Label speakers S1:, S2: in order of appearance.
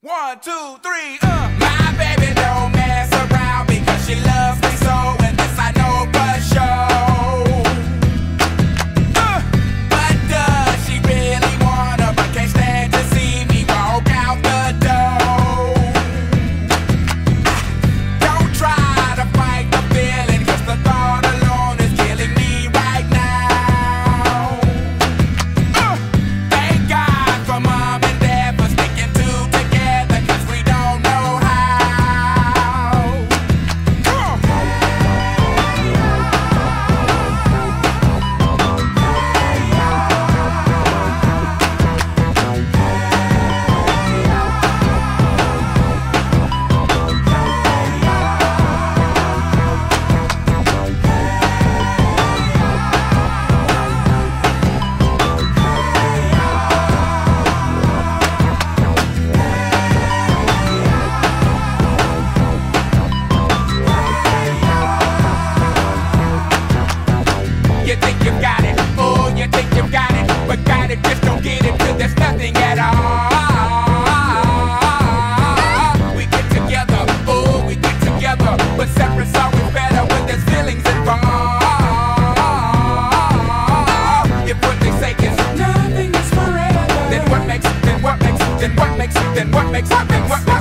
S1: 1, 2, 3, My baby don't mess around because she loves me so, and this I know for sure. But does she really wanna, but can't stand to see me walk out the door? Don't try to fight the feeling, cause the thought alone is killing me right now. Thank God for mom and dad for sticking together, cause we don't know how. You think you've got it, oh, you think you've got it, but got it, just don't get it till there's nothing at all. We get together, oh, we get together, but separate's always better when there's feelings involved. If what they say is nothing is forever, then what makes, then what makes, then what makes, then what makes, then what makes